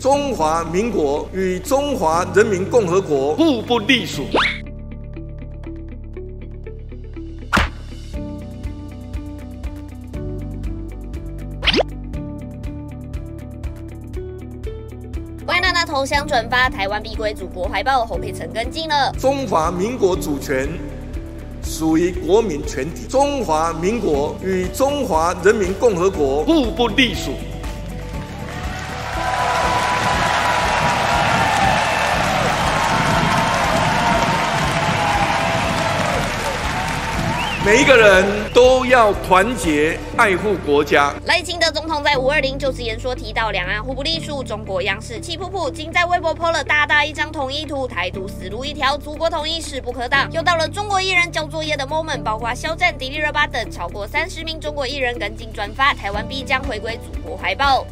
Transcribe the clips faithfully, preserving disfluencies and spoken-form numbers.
中华民国与中华人民共和国互不隶属。 歪娜娜投降转发，台湾必归祖国怀抱，侯佩岑跟进了。 中华民国主权属于国民全体，中华民国与中华人民共和国互不隶属。每一个人都要团结爱护国家。 赖清德总统在五二零就职演说提到，两岸互不隶属，中国央视气噗噗，竟在微博 po 了大大一张统一图，台独死路一条，祖国统一势不可挡。又到了中国艺人交作业的 moment， 包括肖战、迪丽热巴等超过三十名中国艺人跟进转发，台湾必将回归祖国怀抱。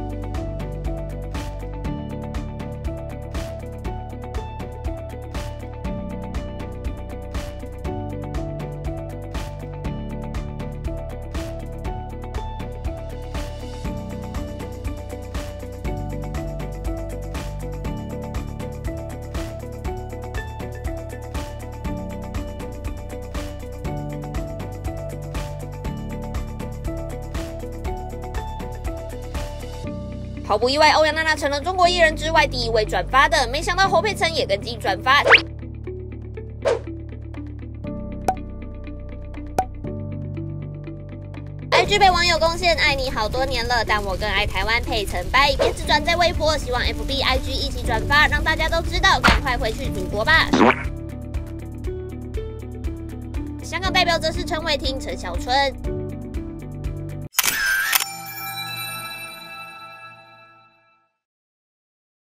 毫不意外，欧阳娜娜成了中国艺人之外第一位转发的，没想到侯佩岑也跟进转发。I G 被网友贡献，爱你好多年了，但我更爱台湾佩岑拜，别只转在微博，希望 F B I G 一起转发，让大家都知道，赶快回去祖国吧。香港代表则是陈伟霆、陈小春。